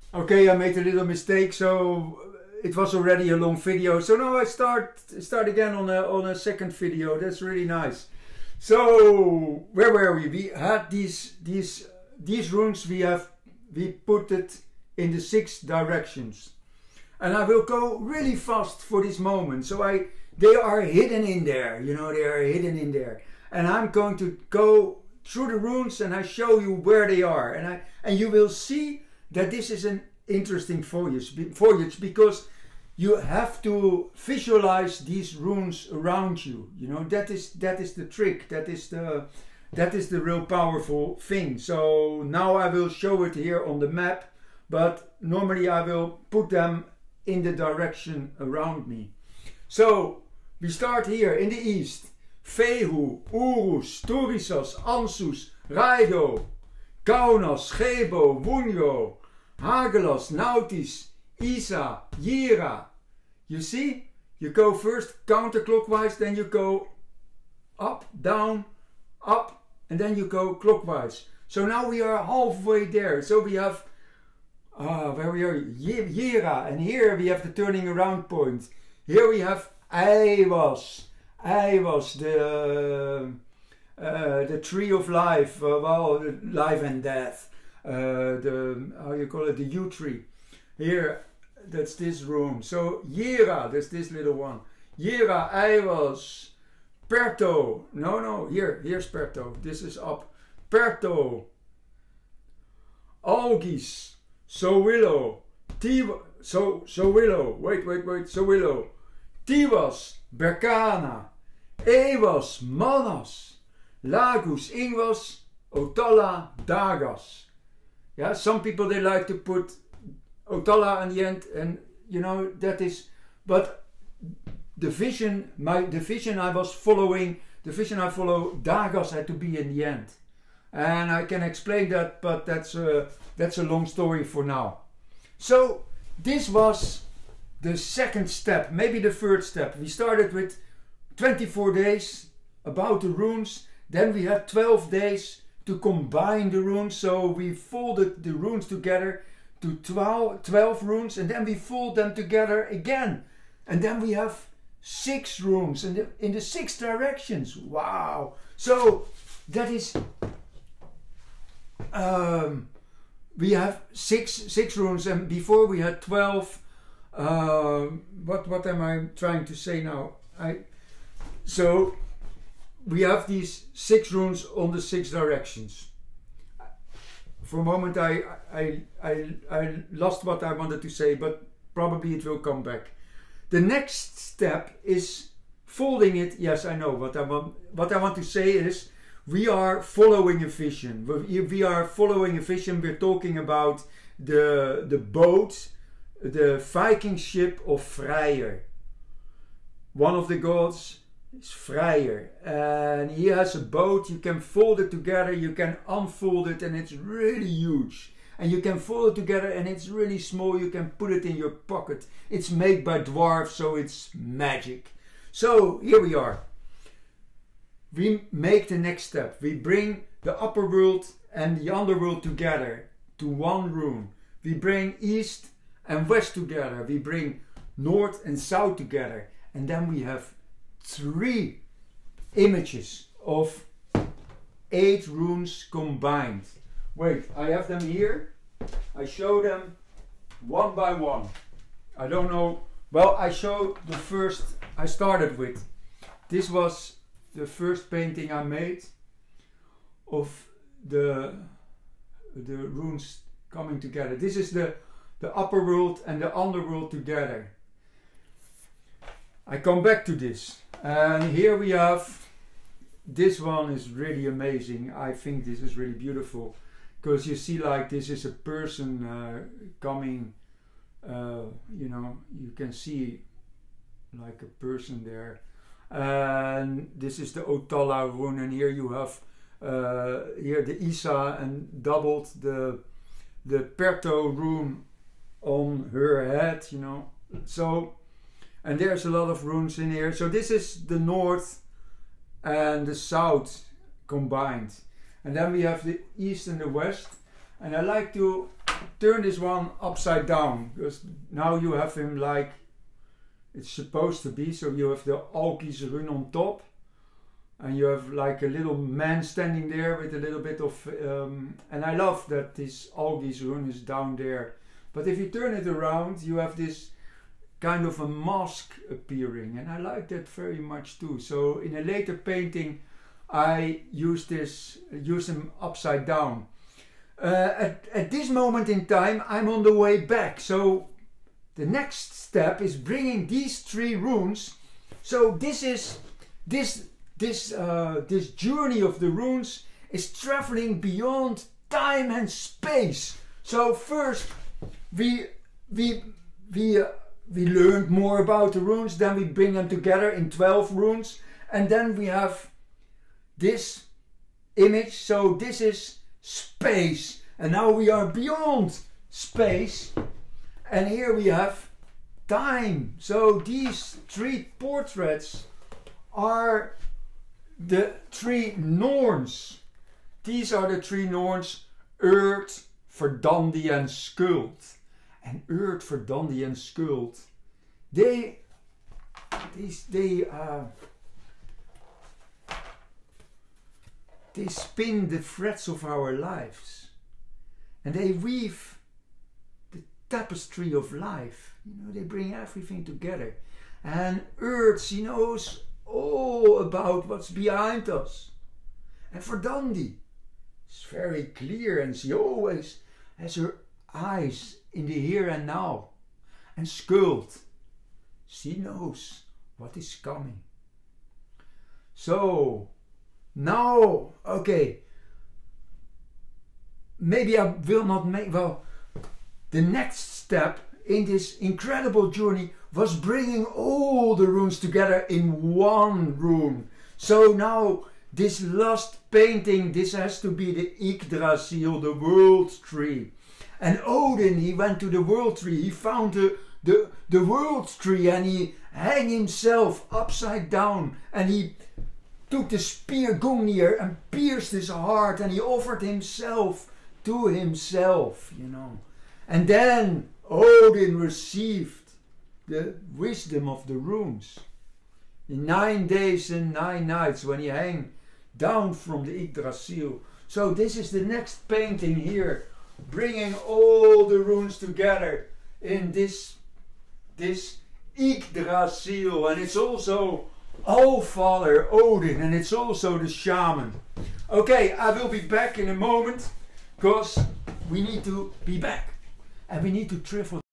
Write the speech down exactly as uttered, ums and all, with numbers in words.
Okay, I made a little mistake, so it was already a long video. So now I start start again on a on a second video. That's really nice. So where were we? We had these these these runes. We have we put it in the six directions, and I will go really fast for this moment. So I they are hidden in there. You know, they are hidden in there, and I'm going to go through the runes and I show you where they are, and I and you will see that this is an interesting voyage, voyage because you have to visualize these runes around you. You know, that is that is the trick. That is the that is the real powerful thing. So now I will show it here on the map, but normally I will put them in the direction around me. So we start here in the east. Vehu, Urus, Turisas, Ansus, Raido, Kaunas, Gebo, Wunjo, Hagelas, Nautis, Isa, Jera. You see? You go first counterclockwise, then you go up, down, up, and then you go clockwise. So now we are halfway there. So we have, uh, where we are, Jera, and here we have the turning around point. Here we have Aiwas. Aiwas, the uh, the tree of life, uh, well, life and death. Uh, the how you call it, the yew tree. Here, that's this room. So Jera, that's this little one. Jera, Aiwas, Perto. No, no, here, here's Perto. This is up. Perto, Algis, Sowilo, Tiva, so Sowilo. Wait, wait, wait. Sowilo, Tiwas, Berkana, Ewas, Manas, Lagus, Ingwas, Otala, Dagas. Yeah, some people they like to put Otala on the end, and you know that is. But the vision, my the vision I was following, the vision I follow, Dagas had to be in the end, and I can explain that, but that's a that's a long story for now. So this was the second step, maybe the third step. We started with twenty-four days about the runes, then we had twelve days to combine the runes, so we folded the runes together to twelve, twelve runes, and then we fold them together again, and then we have six runes in the, in the six directions. Wow! So that is um, we have six six runes, and before we had twelve. Uh, what what am I trying to say now? I so we have these six runes on the six directions. For a moment I I I I lost what I wanted to say, but probably it will come back. The next step is folding it. Yes, I know what I want. What I want to say is we are following a vision. We, we are following a vision. We're talking about the the boat. The Viking ship of Freyr. One of the gods is Freyr, and he has a boat. You can fold it together, you can unfold it, and it's really huge. And you can fold it together and it's really small. You can put it in your pocket. It's made by dwarves, so it's magic. So here we are. We make the next step. We bring the upper world and the underworld together to one room. We bring east and west together, we bring north and south together, and then we have three images of eight runes combined. Wait, I have them here. I show them one by one. I don't know. Well, I show the first I started with. This was the first painting I made of the the runes coming together. This is the the upper world and the underworld together. I come back to this, and here we have, this one is really amazing. I think this is really beautiful, because you see, like, this is a person uh, coming, uh, you know, you can see like a person there, and this is the Otala rune, and here you have uh, here the Isa, and doubled the the Perto rune on her head, you know. So, and there's a lot of runes in here. So this is the north and the south combined, and then we have the east and the west. And I like to turn this one upside down, because now you have him like it's supposed to be. So you have the Algi's rune on top, and you have like a little man standing there with a little bit of um, and I love that this Algi's rune is down there. But if you turn it around, you have this kind of a mask appearing, and I like that very much too. So in a later painting I use this use them upside down. Uh, at, at this moment in time I'm on the way back, so the next step is bringing these three runes. So this is this this uh, this journey of the runes is traveling beyond time and space. So first we we we uh, we learned more about the runes, then we bring them together in twelve runes, and then we have this image. So this is space, and now we are beyond space, and here we have time. So these three portraits are the three Norns. These are the three Norns: Urd, Verdandi and Skuld. And Urd, Verdandi and Skuld, they these they uh, they spin the threads of our lives, and they weave the tapestry of life. You know, they bring everything together. And Urd, she knows all about what's behind us. And Verdandi is very clear, and she always has her eyes in the here and now. And Skuld, she knows what is coming. So now, okay, maybe I will not make, well, the next step in this incredible journey was bringing all the runes together in one rune. So now this last painting, this has to be the Yggdrasil, the world tree. And Odin, he went to the world tree, he found the, the, the world tree, and he hung himself upside down, and he took the spear Gungnir and pierced his heart, and he offered himself to himself, you know. And then Odin received the wisdom of the runes. In nine days and nine nights when he hung down from the Yggdrasil. So this is the next painting here, bringing all the runes together in this, this Yggdrasil. And it's also Allfather Odin, and it's also the shaman. Okay, I will be back in a moment, because we need to be back and we need to travel